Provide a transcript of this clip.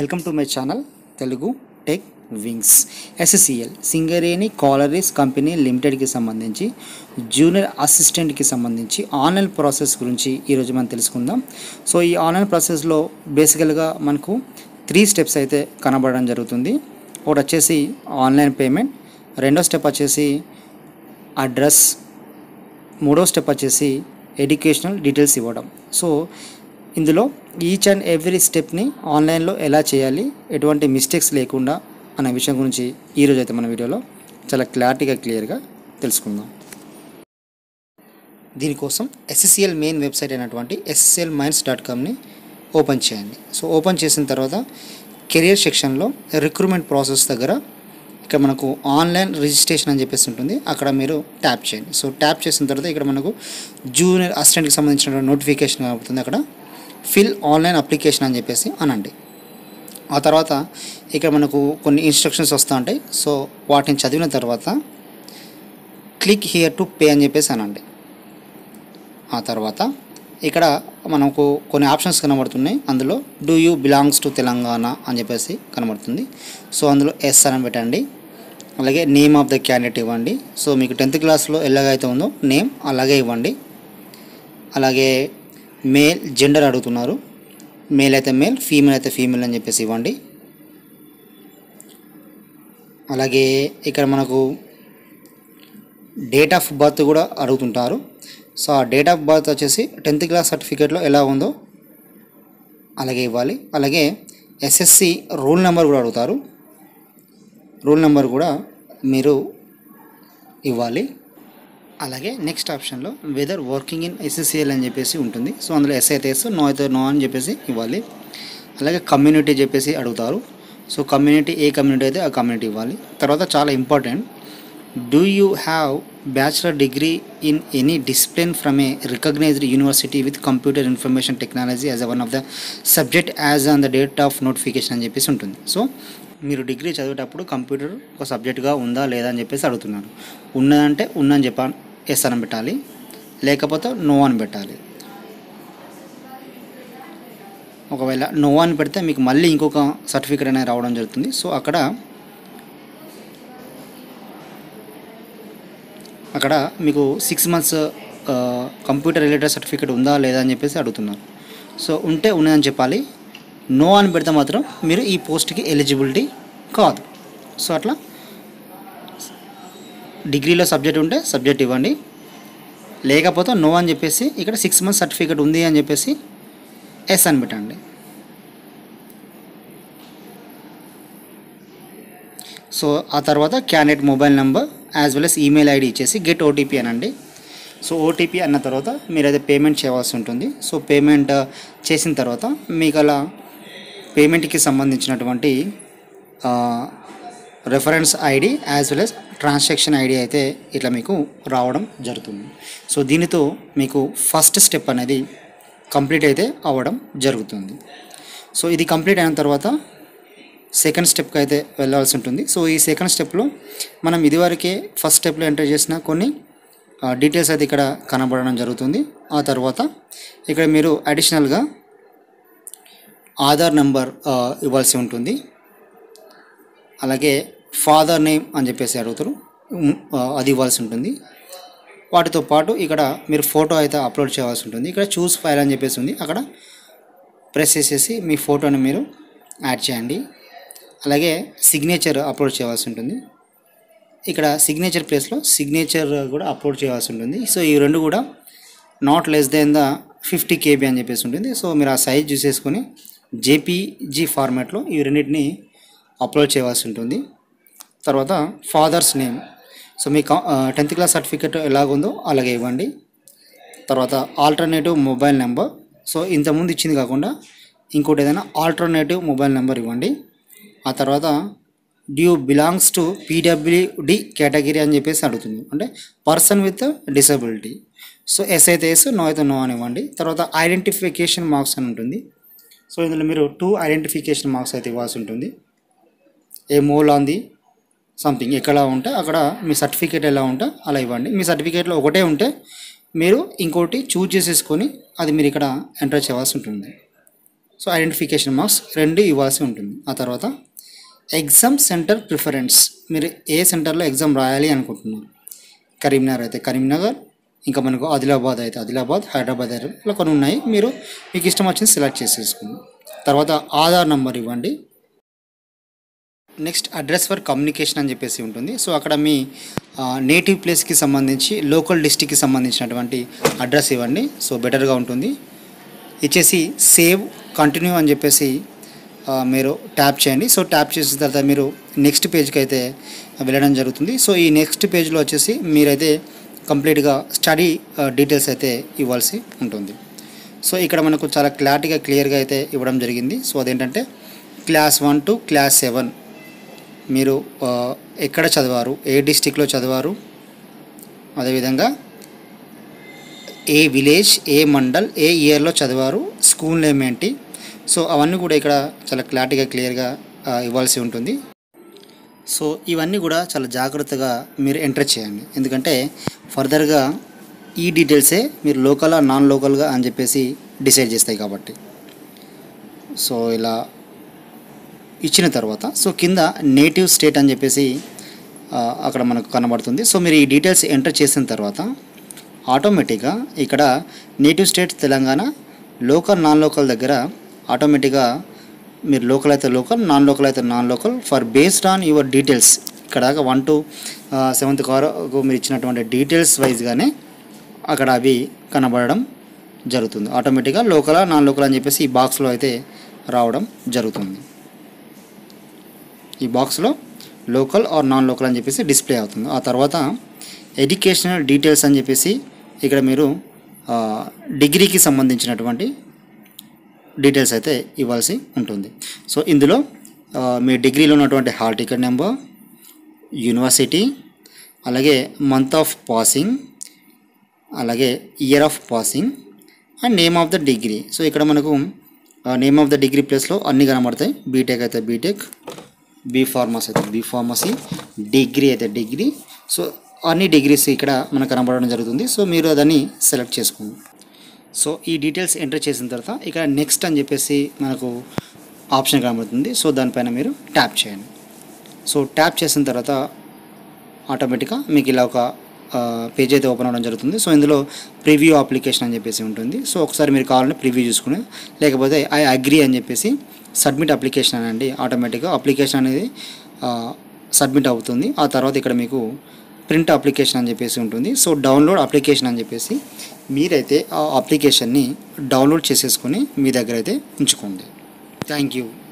Welcome to my channel Telugu tech wings. SSCL Singareni collieries company లిమిటెడ్కి సంబంధించి junior అసిస్టెంట్కి సంబంధించి ఆన్లైన్ ప్రాసెస్ గురించి ఈరోజు మనం తెలుసుకుందాం. సో ఈ ఆన్లైన్ ప్రాసెస్లో బేసికల్గా మనకు 3 స్టెప్స్ అయితే కనబడడం జరుగుతుంది. ఒకటి వచ్చేసి ఆన్లైన్ పేమెంట్, రెండో స్టెప్ వచ్చేసి అడ్రస్, మూడో స్టెప్ వచ్చేసి ఎడ్యుకేషనల్ డీటెయిల్స్ ఇవ్వడం. సో ఇందులో ఈచ్ అండ్ ఎవ్రీ స్టెప్ని ఆన్లైన్లో ఎలా చేయాలి, ఎటువంటి మిస్టేక్స్ లేకుండా అనే విషయం గురించి ఈరోజు అయితే మన వీడియోలో చాలా క్లియర్గా తెలుసుకుందాం. దీనికోసం ఎస్ఎస్సిఎల్ మెయిన్ వెబ్సైట్ అయినటువంటి ssclminds.comని ఓపెన్ చేయండి. సో ఓపెన్ చేసిన తర్వాత కెరియర్ సెక్షన్లో రిక్రూట్మెంట్ ప్రాసెస్ దగ్గర ఇక్కడ మనకు ఆన్లైన్ రిజిస్ట్రేషన్ అని చెప్పేసి ఉంటుంది, అక్కడ మీరు ట్యాప్ చేయండి. సో ట్యాప్ చేసిన తర్వాత ఇక్కడ మనకు జూనియర్ అసిస్టెంట్కి సంబంధించిన నోటిఫికేషన్ అవుతుంది. అక్కడ ఫిల్ ఆన్లైన్ అప్లికేషన్ అని చెప్పేసి అనండి. ఆ తర్వాత ఇక్కడ మనకు కొన్ని ఇన్స్ట్రక్షన్స్ వస్తూ ఉంటాయి. సో వాటిని చదివిన తర్వాత క్లిక్ హియర్ టు పే అని చెప్పేసి అనండి. ఆ తర్వాత ఇక్కడ మనకు కొన్ని ఆప్షన్స్ కనబడుతున్నాయి. అందులో do you belongs to Telangana అని చెప్పేసి కనబడుతుంది. సో అందులో ఎస్ అని పెట్టండి. అలాగే నేమ్ ఆఫ్ ద క్యాండిడేట్ ఇవ్వండి. సో మీకు 10th క్లాస్లో ఎలాగైతే ఉందో నేమ్ అలాగే ఇవ్వండి. అలాగే మేల్ జెండర్ అడుగుతున్నారు, మేల్ అయితే మేల్, ఫీమేల్ అయితే ఫీమేల్ అని చెప్పేసి ఇవ్వండి. అలాగే ఇక్కడ మనకు డేట్ ఆఫ్ బర్త్ కూడా అడుగుతుంటారు. సో ఆ డేట్ ఆఫ్ బర్త్ వచ్చేసి 10th క్లాస్ సర్టిఫికేట్లో ఎలా ఉందో అలాగే ఇవ్వాలి. అలాగే ఎస్ఎస్సి రోల్ నెంబర్ కూడా అడుగుతారు, రోల్ నెంబర్ కూడా మీరు ఇవ్వాలి. అలాగే నెక్స్ట్ ఆప్షన్లో వెదర్ వర్కింగ్ ఇన్ ఎస్ఎస్సిఎల్ అని చెప్పేసి ఉంటుంది. సో అందులో ఎస్ అయితే ఎస్, నో అయితే నో అని చెప్పేసి ఇవ్వాలి. అలాగే కమ్యూనిటీ చెప్పేసి అడుగుతారు. సో కమ్యూనిటీ ఏ కమ్యూనిటీ అయితే ఆ కమ్యూనిటీ ఇవ్వాలి. తర్వాత చాలా important, do you have bachelor degree in any discipline from a recognised university with computer information technology as one of the subject as on the date of notification అని చెప్పేసి ఉంటుంది. So మీరు degree చదివేటప్పుడు computer ఒక సబ్జెక్ట్గా ఉందా లేదా అని చెప్పేసి అడుగుతున్నారు. ఉన్నదంటే ఉన్నని చెప్పాలి, ఎస్ అని పెట్టాలి, లేకపోతే నో అని పెట్టాలి. ఒకవేళ నో అని పెడితే మీకు మళ్ళీ ఇంకొక సర్టిఫికేట్ అనేది రావడం జరుగుతుంది. సో అక్కడ మీకు 6 months కంప్యూటర్ రిలేటెడ్ సర్టిఫికేట్ ఉందా లేదా అని చెప్పేసి అడుగుతున్నారు. సో ఉంటే ఉన్నదని చెప్పాలి. నో అని పెడితే మాత్రం మీరు ఈ పోస్ట్కి ఎలిజిబిలిటీ కాదు. సో అట్లా డిగ్రీలో సబ్జెక్ట్ ఉంటే సబ్జెక్ట్ ఇవ్వండి, లేకపోతే నో అని చెప్పేసి ఇక్కడ 6 months సర్టిఫికేట్ ఉంది అని చెప్పేసి ఎస్ అని పెట్టండి. సో ఆ తర్వాత candidate mobile number as well as email ID ఇచ్చేసి గెట్ ఓటీపీ అనండి. సో ఓటీపీ అన్న తర్వాత మీరైతే పేమెంట్ చేయవలసి ఉంటుంది. సో పేమెంట్ చేసిన తర్వాత మీకు అలా పేమెంట్కి సంబంధించినటువంటి reference ID as well as transaction ID అయితే ఇట్లా మీకు రావడం జరుగుతుంది. సో దీనితో మీకు ఫస్ట్ స్టెప్ అనేది కంప్లీట్ అయితే అవ్వడం జరుగుతుంది. సో ఇది కంప్లీట్ అయిన తర్వాత సెకండ్ స్టెప్కి అయితే వెళ్ళాల్సి ఉంటుంది. సో ఈ సెకండ్ స్టెప్లో మనం ఇదివరకే ఫస్ట్ స్టెప్లో ఎంటర్ చేసిన కొన్ని డీటెయిల్స్ అయితే ఇక్కడ కనబడడం జరుగుతుంది. ఆ తర్వాత ఇక్కడ మీరు అడిషనల్గా ఆధార్ నెంబర్ ఇవ్వాల్సి ఉంటుంది. అలాగే ఫాదర్ నేమ్ అని చెప్పేసి అడుగుతారు, అది ఇవ్వాల్సి ఉంటుంది. వాటితో పాటు ఇక్కడ మీరు ఫోటో అయితే అప్లోడ్ చేయాల్సి ఉంటుంది. ఇక్కడ చూస్ ఫైల్ అని చెప్పేసి ఉంది, అక్కడ ప్రెస్ చేసేసి మీ ఫోటోని మీరు యాడ్ చేయండి. అలాగే సిగ్నేచర్ అప్లోడ్ చేయాల్సి ఉంటుంది. ఇక్కడ సిగ్నేచర్ ప్లేస్లో సిగ్నేచర్ కూడా అప్లోడ్ చేయాల్సి ఉంటుంది. సో ఈ రెండు కూడా not less than the 50 KB అని చెప్పేసి ఉంటుంది. సో మీరు ఆ సైజ్ చూసేసుకొని జేపీజీ ఫార్మాట్లో ఈ రెండింటిని అప్లోడ్ చేయాల్సి ఉంటుంది. తర్వాత ఫాదర్స్ నేమ్, సో మీ 10th క్లాస్ సర్టిఫికేట్ ఎలాగుందో అలాగే ఇవ్వండి. తర్వాత ఆల్టర్నేటివ్ మొబైల్ నెంబర్, సో ఇంతకుముందు ఇచ్చింది కాకుండా ఇంకోటి ఏదైనా ఆల్టర్నేటివ్ మొబైల్ నెంబర్ ఇవ్వండి. ఆ తర్వాత do belongs to PWD category అని చెప్పేసి అడుగుతుంది, అంటే person with disability. So yes అయితే ఎస్, నో అయితే నో అని ఇవ్వండి. తర్వాత ఐడెంటిఫికేషన్ మార్క్స్ అని ఉంటుంది. సో ఇందులో మీరు 2 ఐడెంటిఫికేషన్ మార్క్స్ అయితే ఇవ్వాల్సి ఉంటుంది. A mole on the something ఎక్కడ ఉంటే అక్కడ మీ సర్టిఫికేట్ ఎలా ఉంటే అలా ఇవ్వండి. మీ సర్టిఫికేట్లో ఒకటే ఉంటే మీరు ఇంకోటి చూజ్ చేసేసుకొని అది మీరు ఇక్కడ ఎంటర్ చేయాల్సి ఉంటుంది. సో ఐడెంటిఫికేషన్ మార్క్స్ 2 ఇవ్వాల్సి ఉంటుంది. ఆ తర్వాత ఎగ్జామ్ సెంటర్ ప్రిఫరెన్స్, మీరు ఏ సెంటర్లో ఎగ్జామ్ రాయాలి అనుకుంటున్నారు. కరీంనగర్ అయితే కరీంనగర్, ఇంకా మనకు ఆదిలాబాద్ అయితే ఆదిలాబాద్, హైదరాబాద్ అయితే ఇలా కొన్ని ఉన్నాయి. మీరు మీకు ఇష్టం వచ్చింది సెలెక్ట్ చేసేసుకోండి. తర్వాత ఆధార్ నంబర్ ఇవ్వండి. నెక్స్ట్ అడ్రస్ ఫర్ కమ్యూనికేషన్ అని చెప్పేసి ఉంటుంది. సో అక్కడ మీ నేటివ్ ప్లేస్కి సంబంధించి లోకల్ డిస్టిక్కి సంబంధించినటువంటి అడ్రస్ ఇవ్వండి. సో బెటర్గా ఉంటుంది. ఇచ్చేసి సేవ్ కంటిన్యూ అని చెప్పేసి మీరు ట్యాప్ చేయండి. సో ట్యాప్ చేసిన తర్వాత మీరు నెక్స్ట్ పేజ్కి అయితే వెళ్ళడం జరుగుతుంది. సో ఈ నెక్స్ట్ పేజ్లో వచ్చేసి మీరైతే కంప్లీట్గా స్టడీ డీటెయిల్స్ అయితే ఇవ్వాల్సి ఉంటుంది. సో ఇక్కడ మనకు చాలా క్లియర్గా అయితే ఇవ్వడం జరిగింది. సో అదేంటంటే క్లాస్ 1 to క్లాస్ 7 మీరు ఎక్కడ చదివారు, ఏ డిస్టిక్లో చదివారు, అదేవిధంగా ఏ విలేజ్, ఏ మండల్, ఏ ఇయర్లో చదివారు, స్కూల్ నేమ్ ఏంటి. సో అవన్నీ కూడా ఇక్కడ చాలా క్లియర్గా ఇవ్వాల్సి ఉంటుంది. సో ఇవన్నీ కూడా చాలా జాగ్రత్తగా మీరు ఎంటర్ చేయండి. ఎందుకంటే ఫర్దర్గా ఈ డీటెయిల్సే మీరు లోకలా నాన్ లోకల్గా అని చెప్పేసి డిసైడ్ చేస్తాయి కాబట్టి. సో ఇలా ఇచ్చిన తర్వాత సో కింద నేటివ్ స్టేట్ అని చెప్పేసి అక్కడ మనకు కనబడుతుంది. సో మీరు ఈ డీటెయిల్స్ ఎంటర్ చేసిన తర్వాత ఆటోమేటిక్గా ఇక్కడ native state Telangana, local non local దగ్గర ఆటోమేటిక్గా మీరు లోకల్ అయితే లోకల్, నాన్ లోకల్ అయితే non local for based on your details. ఇక్కడ 1 to 7th వరకు మీరు ఇచ్చినటువంటి డీటెయిల్స్ వైజ్గానే అక్కడ అవి కనబడడం జరుగుతుంది. ఆటోమేటిక్గా లోకల్ నాన్ లోకల్ అని చెప్పేసి ఈ బాక్స్లో అయితే రావడం జరుగుతుంది. ఈ బాక్స్లో లోకల్ ఆర్ నాన్ లోకల్ అని చెప్పేసి డిస్ప్లే అవుతుంది. ఆ తర్వాత ఎడ్యుకేషనల్ డీటెయిల్స్ అని చెప్పేసి ఇక్కడ మీరు డిగ్రీకి సంబంధించినటువంటి డీటెయిల్స్ అయితే ఇవ్వాల్సి ఉంటుంది. సో ఇందులో మీ డిగ్రీలో ఉన్నటువంటి హాల్ టికెట్ నెంబర్, యూనివర్సిటీ, అలాగే మంత్ ఆఫ్ పాసింగ్, అలాగే year of passing and name of the degree. So ఇక్కడ మనకు నేమ్ ఆఫ్ ద డిగ్రీ ప్లేస్లో అన్నీ కనబడతాయి. బీటెక్ అయితే బీటెక్, బీ ఫార్మసీ అయితే బీ ఫార్మసీ, డిగ్రీ అయితే డిగ్రీ. సో అన్ని డిగ్రీస్ ఇక్కడ మనకు కనబడడం జరుగుతుంది. సో మీరు దాన్ని సెలెక్ట్ చేసుకోండి. సో ఈ డీటెయిల్స్ ఎంటర్ చేసిన తర్వాత ఇక్కడ నెక్స్ట్ అని చెప్పేసి మనకు ఆప్షన్ కనబడుతుంది. సో దానిపైన మీరు ట్యాప్ చేయండి. సో ట్యాప్ చేసిన తర్వాత ఆటోమేటిక్గా మీకు ఇలా ఒక పేజ్ అయితే ఓపెన్ అవ్వడం జరుగుతుంది. సో ఇందులో ప్రివ్యూ అప్లికేషన్ అని చెప్పేసి ఉంటుంది. సో ఒకసారి మీరు కావాలంటే ప్రివ్యూ చూసుకుని, లేకపోతే ఐ అగ్రీ అని చెప్పేసి సబ్మిట్ అప్లికేషన్ అనండి. ఆటోమేటిక్గా అప్లికేషన్ అనేది సబ్మిట్ అవుతుంది. ఆ తర్వాత ఇక్కడ మీకు ప్రింట్ అప్లికేషన్ అని చెప్పేసి ఉంటుంది. సో డౌన్లోడ్ అప్లికేషన్ అని చెప్పేసి మీరైతే ఆ అప్లికేషన్ని డౌన్లోడ్ చేసేసుకొని మీ దగ్గర అయితే ఉంచుకోండి. Thank you.